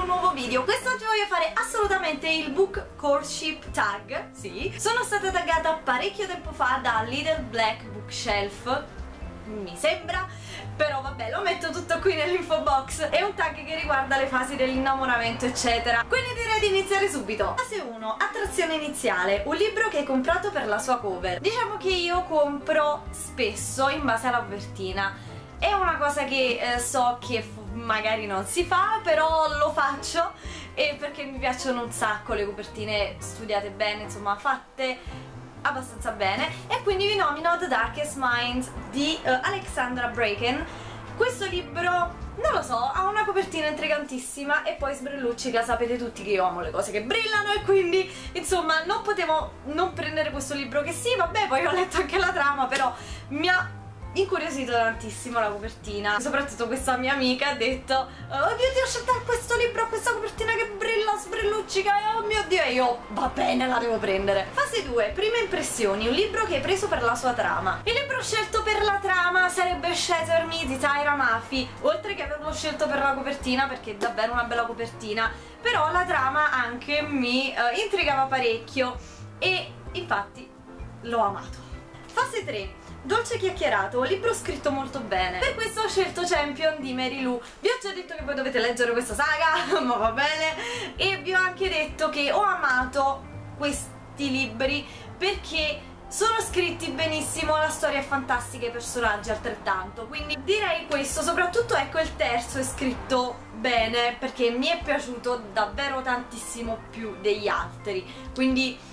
un nuovo video. Quest'oggi voglio fare assolutamente il book courtship tag. Sì, sono stata taggata parecchio tempo fa da Little Black Bookshelf, mi sembra, però vabbè, lo metto tutto qui nell'info box. È un tag che riguarda le fasi dell'innamoramento eccetera, quindi direi di iniziare subito. Fase 1, attrazione iniziale, un libro che hai comprato per la sua cover. Diciamo che io compro spesso in base alla copertina. È una cosa che so che magari non si fa, però lo faccio, e perché mi piacciono un sacco le copertine studiate bene, insomma fatte abbastanza bene, e quindi vi nomino The Darkest Mind di Alexandra Bracken. Questo libro, non lo so, ha una copertina intrigantissima e poi sbrilluccica. Sapete tutti che io amo le cose che brillano, e quindi insomma non potevo non prendere questo libro, che sì, vabbè, poi ho letto anche la trama, però mi ha incuriosito tantissimo la copertina. Soprattutto questa mia amica ha detto: oh mio Dio, c'è questo libro, questa copertina che brilla, sbrilluccica, e oh mio Dio, e io, va bene, la devo prendere. Fase 2, prime impressioni, un libro che hai preso per la sua trama. Il libro scelto per la trama sarebbe Shatter Me di Taira Mafi, oltre che averlo scelto per la copertina, perché è davvero una bella copertina, però la trama anche mi intrigava parecchio, e infatti l'ho amato. Fase 3, Dolce Chiacchierato, un libro scritto molto bene. Per questo ho scelto Champion di Mary Lou. Vi ho già detto che voi dovete leggere questa saga, ma va bene. E vi ho anche detto che ho amato questi libri perché sono scritti benissimo, la storia è fantastica, i personaggi altrettanto. Quindi direi questo, soprattutto ecco il terzo è scritto bene, perché mi è piaciuto davvero tantissimo più degli altri. Quindi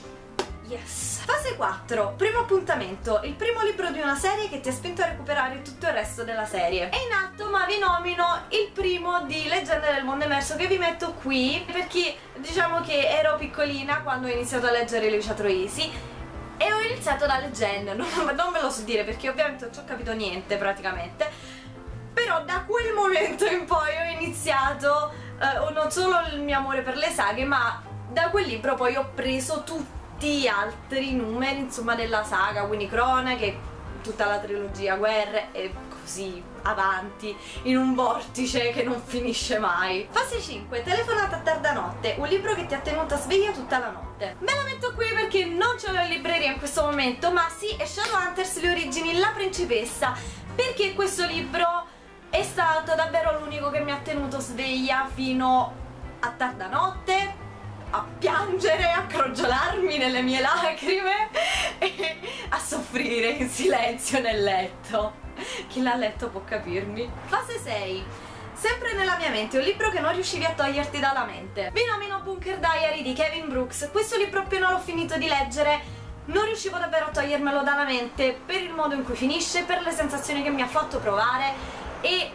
yes. Fase 4, primo appuntamento, il primo libro di una serie che ti ha spinto a recuperare tutto il resto della serie. È in atto, ma vi nomino il primo di Leggende del Mondo Emerso, che vi metto qui perché diciamo che ero piccolina quando ho iniziato a leggere Lucia Troisi, e ho iniziato da Leggende, non ve lo so dire perché ovviamente non ci ho capito niente praticamente, però da quel momento in poi ho iniziato non solo il mio amore per le saghe, ma da quel libro poi ho preso tutti altri numeri insomma della saga, quindi Cronache, tutta la trilogia, Guerre e così avanti in un vortice che non finisce mai. Fase 5, Telefonata a tarda notte, un libro che ti ha tenuta sveglia tutta la notte. Me la metto qui perché non ce l'ho in libreria in questo momento, ma sì, è Shadowhunters le origini, la principessa, perché questo libro è stato davvero l'unico che mi ha tenuto sveglia fino a tarda notte, a piangere, a crogiolarmi nelle mie lacrime e a soffrire in silenzio nel letto. Chi l'ha letto può capirmi. Fase 6, sempre nella mia mente, un libro che non riuscivi a toglierti dalla mente. Vi nomino Bunker Diary di Kevin Brooks. Questo libro appena l'ho finito di leggere non riuscivo davvero a togliermelo dalla mente, per il modo in cui finisce, per le sensazioni che mi ha fatto provare, e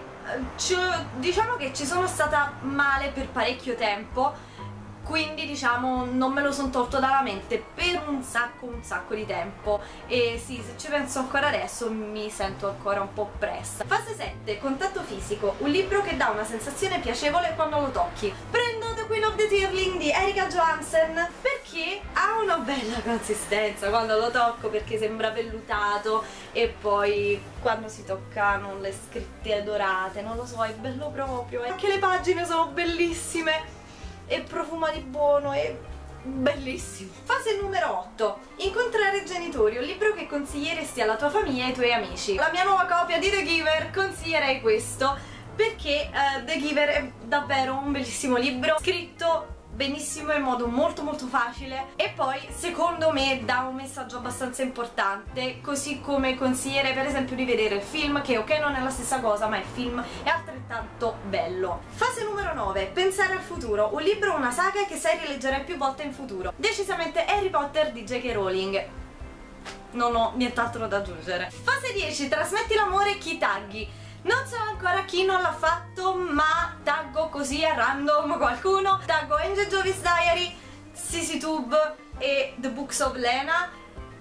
diciamo che ci sono stata male per parecchio tempo. Quindi diciamo non me lo sono tolto dalla mente per un sacco di tempo, e sì, se ci penso ancora adesso mi sento ancora un po' oppressa. Fase 7, Contatto fisico, un libro che dà una sensazione piacevole quando lo tocchi. Prendo The Queen of the Tearling di Erika Johansen perché ha una bella consistenza quando lo tocco, perché sembra vellutato, e poi quando si toccano le scritte dorate, non lo so, è bello proprio. Anche le pagine sono bellissime, e profuma di buono, è bellissimo. Fase numero 8, Incontrare i genitori, un libro che consiglieresti alla tua famiglia e ai tuoi amici. La mia nuova copia di The Giver, consiglierei questo perché The Giver è davvero un bellissimo libro, scritto benissimo in modo molto facile, e poi secondo me dà un messaggio abbastanza importante, così come consiglierei per esempio di vedere il film, che ok non è la stessa cosa, ma il film è altrettanto bello. Fase numero 9, Pensare al futuro, un libro o una saga che sai rileggerai più volte in futuro. Decisamente Harry Potter di J.K. Rowling, non ho nient'altro da aggiungere. Fase 10, Trasmetti l'amore, chi tagli. Non so ancora chi non l'ha fatto, ma taggo così a random qualcuno. Taggo Angel Jovis Diary, SisiTube e The Books of Lena,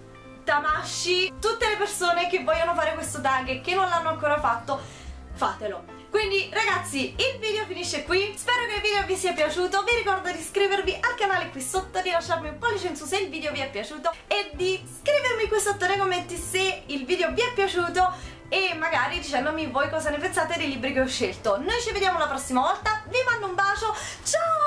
Tamashi, tutte le persone che vogliono fare questo tag e che non l'hanno ancora fatto, fatelo. Quindi ragazzi, il video finisce qui, spero che il video vi sia piaciuto, vi ricordo di iscrivervi al canale qui sotto, di lasciarmi un pollice in su se il video vi è piaciuto e di scrivermi qui sotto nei commenti se il video vi è piaciuto e magari dicendomi voi cosa ne pensate dei libri che ho scelto. Noi ci vediamo la prossima volta, vi mando un bacio, ciao!